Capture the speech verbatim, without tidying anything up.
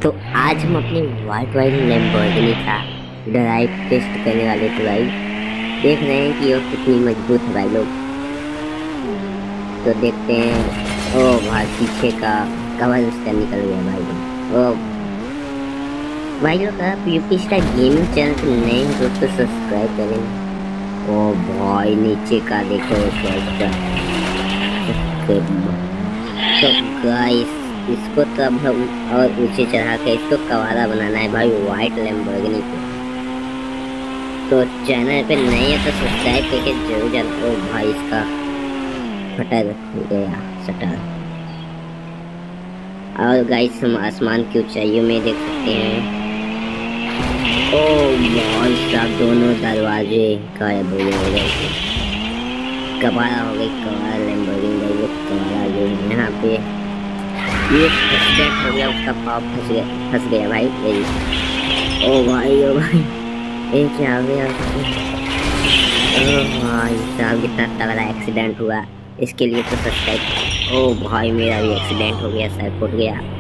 तो आज हम अपनी वाइट वाइट लैम्बोर्गिनी का ड्राइव टेस्ट करने वाले थे भाई। देख रहे हैं कि वो कितनी मजबूत है भाई लोग। तो देखते हैं। ओ भाई पीछे का कवर उसका निकल गया भाई लोग। ओ भाई लोग आप यूपी स्टार गेमिंग चैनल पे नए हैं तो उसको सब्सक्राइब करें। ओ भाई नीचे का देखो उसका। तो गाइस इसको तो अब हम और ऊंचे चढ़ा के इसको कवारा बनाना है भाई वाइट लैम्बोर्गिनी को। तो चैनल पे नए हैं तो सब्सक्राइब करके जरूर जाना। ओ भाई इसका फटर गया शटर। और गाइस हम आसमान की ऊंचाइयों में देख सकते हैं। ओ भाई साहब दोनों दरवाजे गायब हो गए। कबाड़ा हो गई कबाड़ा लैम्बोर्गिनी भाई कबाड़ा जो यहाँ पे ये एक्सीडेंट हो गया उसका पाव फंस गया फंस गया भाई यही। ओ भाई ओ भाई ये क्या हो गया। ओ भाई साहब कितना तगड़ा एक्सीडेंट हुआ इसके लिए तो सब्सक्राइब। ओ भाई मेरा भी एक्सीडेंट हो गया सर फुट गया।